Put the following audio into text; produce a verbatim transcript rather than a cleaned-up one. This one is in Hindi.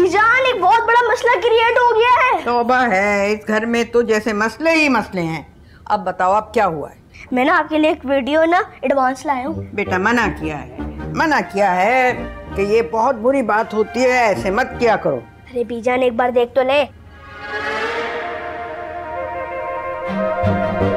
बीजान एक बहुत बड़ा मसला क्रिएट हो गया है। तौबा है, इस घर में तो जैसे मसले ही मसले हैं। अब बताओ अब क्या हुआ है? मैं ना आपके लिए एक वीडियो ना एडवांस लाया हूँ। बेटा मना किया है, मना किया है कि ये बहुत बुरी बात होती है, ऐसे मत किया करो। अरे बीजान एक बार देख तो ले।